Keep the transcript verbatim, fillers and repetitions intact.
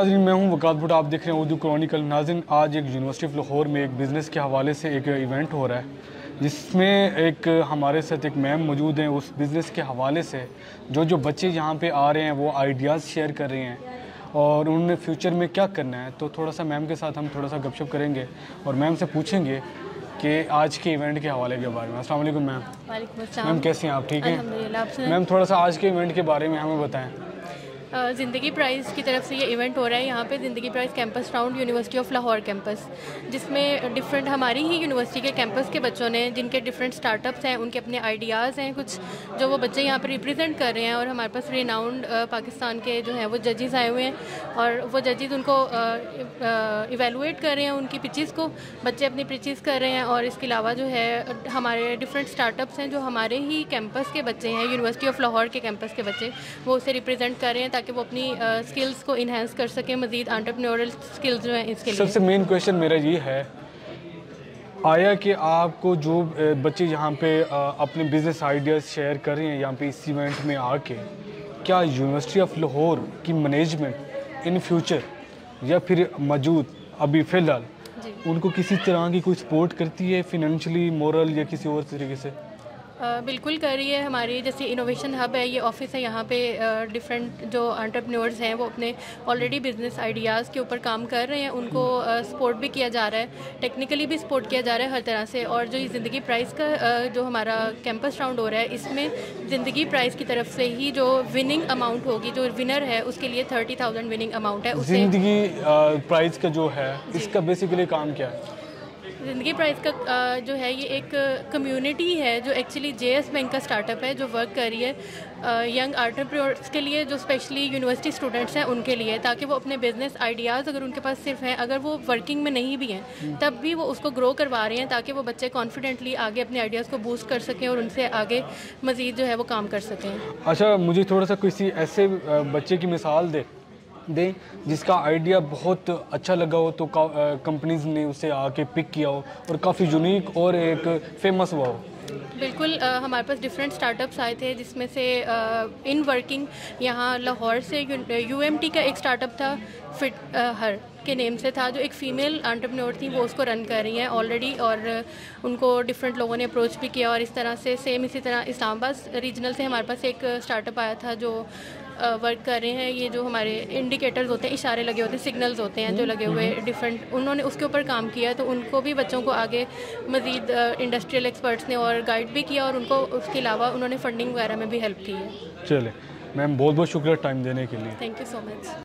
नाज़रीन, मैं हूं वकास भुट्टो, आप देख रहे हैं उर्दू क्रॉनिकल। नाज़रीन, आज एक यूनिवर्सिटी ऑफ लाहौर में एक बिज़नेस के हवाले से एक इवेंट हो रहा है, जिसमें एक हमारे साथ एक मैम मौजूद हैं। उस बिज़नेस के हवाले से जो जो बच्चे यहाँ पे आ रहे हैं वो आइडियाज़ शेयर कर रहे हैं और उन्होंने फ्यूचर में क्या करना है। तो थोड़ा सा मैम के साथ हम थोड़ा सा गपशप करेंगे और मैम से पूछेंगे कि आज के इवेंट के हवाले के बारे में। अस्सलाम वालेकुम मैम। वालेकुम अस्सलाम। मैम कैसी हैं आप? ठीक हैं? अल्हम्दुलिल्लाह। मैम थोड़ा सा आज के इवेंट के बारे में हमें बताएं। ज़िंदगी प्राइज़ की तरफ से ये इवेंट हो रहा है यहाँ पे, ज़िंदगी prize campus round university of Lahore campus, जिसमें डिफरेंट हमारी ही यूनिवर्सिटी के कैंपस के बच्चों ने, जिनके डिफरेंट स्टार्टअप्स हैं, उनके अपने आइडियाज़ हैं कुछ जो वो बच्चे यहाँ पे रिप्रेजेंट कर रहे हैं। और हमारे पास रिनाउंड पाकिस्तान के जो हैं वो जजेस आए हुए हैं और वो जजेस उनको इवेलुएट कर रहे हैं, उनकी पिचेस को बच्चे अपनी पिचेस कर रहे हैं। और इसके अलावा जो है हमारे डिफरेंट स्टार्टअप्स हैं जो हमारे ही कैंपस के बच्चे हैं, यूनिवर्सिटी ऑफ लाहौर के कैंपस के बच्चे, वो उसे रिप्रेजेंट कर रहे हैं ताकि वो अपनी स्किल्स uh, को इन्हेंस कर सकें, मज़ीद एंटरप्रेन्योरल स्किल्स जो हैं इसके लिए। सबसे मेन क्वेश्चन मेरा ये है, आया कि आपको जो बच्चे यहाँ पे अपने बिजनेस आइडियाज़ शेयर कर रहे हैं यहाँ पे इस इवेंट में आके, क्या यूनिवर्सिटी ऑफ लाहौर की मैनेजमेंट इन फ्यूचर या फिर मौजूद अभी फ़िलहाल उनको किसी तरह की कोई सपोर्ट करती है, फिनेंशियली, मोरल या किसी और तरीके से? Uh, बिल्कुल कर रही है। हमारी जैसे इनोवेशन हब है, ये ऑफिस है, यहाँ पे डिफरेंट uh, जो एंटरप्रेन्योर्स हैं वो अपने ऑलरेडी बिजनेस आइडियाज़ के ऊपर काम कर रहे हैं, उनको सपोर्ट uh, भी किया जा रहा है, टेक्निकली भी सपोर्ट किया जा रहा है हर तरह से। और जो ये ज़िंदगी प्राइज़ का uh, जो हमारा कैंपस राउंड हो रहा है, इसमें ज़िंदगी प्राइज़ की तरफ से ही जो विनिंग अमाउंट होगी, जो विनर है उसके लिए थर्टी थाउजेंड विनिंग अमाउंट है। ज़िंदगी प्राइज़ का जो है इसका बेसिकली काम क्या है? ज़िंदगी प्राइज़ का जो है ये एक कम्युनिटी है जो एक्चुअली जेएस बैंक का स्टार्टअप है, जो वर्क कर रही है यंग एंटरप्रेन्योर्स के लिए, जो स्पेशली यूनिवर्सिटी स्टूडेंट्स हैं उनके लिए, ताकि वो अपने बिजनेस आइडियाज़ अगर उनके पास सिर्फ हैं, अगर वो वर्किंग में नहीं भी हैं तब भी वो उसको ग्रो करवा रहे हैं, ताकि वो बच्चे कॉन्फिडेंटली आगे अपने आइडियाज़ को बूस्ट कर सकें और उनसे आगे मज़ीद जो है वो काम कर सकें। अच्छा, मुझे थोड़ा सा किसी ऐसे बच्चे की मिसाल दे दें जिसका आइडिया बहुत अच्छा लगा हो, तो कंपनीज ने उसे आके पिक किया हो और काफ़ी यूनिक और एक फेमस हुआ हो। बिल्कुल, आ, हमारे पास डिफरेंट स्टार्टअप्स आए थे, जिसमें से आ, इन वर्किंग यहाँ लाहौर से यूएमटी का एक स्टार्टअप था, फिट आ, हर के नेम से था, जो एक फ़ीमेल एंटरप्रेन्योर थी, वो उसको रन कर रही हैं ऑलरेडी। और उनको डिफरेंट लोगों ने अप्रोच भी किया और इस तरह से सेम इसी तरह इस्लामाबाद रीजनल से हमारे पास एक स्टार्टअप आया था जो वर्क कर रहे हैं। ये जो हमारे इंडिकेटर्स होते हैं, इशारे लगे होते हैं, सिग्नल्स होते हैं जो लगे हुए डिफरेंट, उन्होंने उसके ऊपर काम किया, तो उनको भी बच्चों को आगे मज़ीद इंडस्ट्रियल एक्सपर्ट्स ने और गाइड भी किया और उनको उसके अलावा उन्होंने फंडिंग वगैरह में भी हेल्प की है। चले मैम, बहुत बहुत शुक्रिया टाइम देने के लिए। Thank you so much.